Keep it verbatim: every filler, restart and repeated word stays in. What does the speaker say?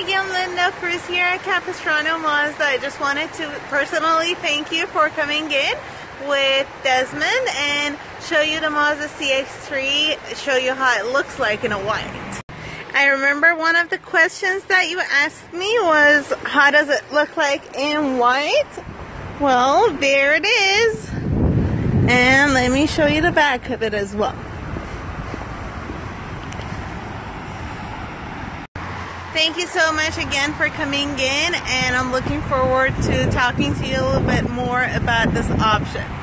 again, Linda. Forouz here at Capistrano Mazda. I just wanted to personally thank you for coming in with Desmond and show you the Mazda C X three, show you how it looks like in a white. I remember one of the questions that you asked me was, how does it look like in white? Well, there it is. And let me show you the back of it as well. Thank you so much again for coming in, and I'm looking forward to talking to you a little bit more about this option.